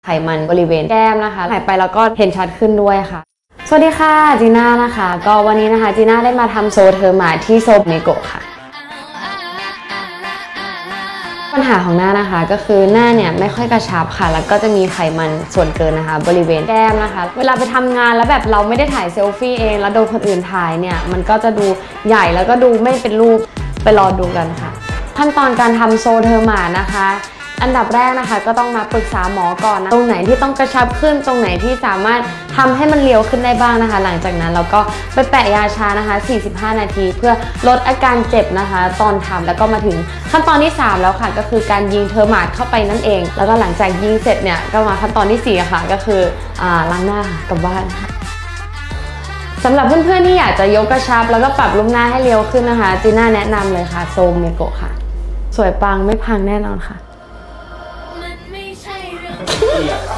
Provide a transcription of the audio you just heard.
ไขมันบริเวณแก้มนะคะหายไปแล้วก็เห็นชัดขึ้นด้วยค่ะสวัสดีค่ะจีน่านะคะก็วันนี้นะคะจีน่าได้มาทำโซเทอร์มาที่โซเมโกะค่ะปัญหาของหน้านะคะก็คือหน้าเนี่ยไม่ค่อยกระชับค่ะแล้วก็จะมีไขมันส่วนเกินนะคะบริเวณแก้มนะคะเวลาไปทำงานแล้วแบบเราไม่ได้ถ่ายเซลฟี่เองแล้วโดนคนอื่นถ่ายเนี่ยมันก็จะดูใหญ่แล้วก็ดูไม่เป็นรูปไปรอดูกันค่ะขั้นตอนการทำโซเทอร์มานะคะอันดับแรกนะคะก็ต้องมาปรึกษาหมอก่อนนะตรงไหนที่ต้องกระชับขึ้นตรงไหนที่สามารถทำให้มันเรียวขึ้นได้บ้างนะคะหลังจากนั้นเราก็ไปแปะยาชานะคะ45 นาทีเพื่อลดอาการเจ็บนะคะตอนทำแล้วก็มาถึงขั้นตอนที่3แล้วค่ะก็คือการยิงเทอร์มาดเข้าไปนั่นเองแล้วก็หลังจากยิงเสร็จเนี่ยก็มาขั้นตอนที่4ค่ะก็คือล้างหน้ากลับบ้านค่ะสำหรับเพื่อนๆที่อยากจะยกกระชับแล้วก็ปรับรูปหน้าให้เรียวขึ้นนะคะจีน่าแนะนำเลยค่ะโซเมโกะค่ะสวยปังไม่พังแน่นอนค่ะ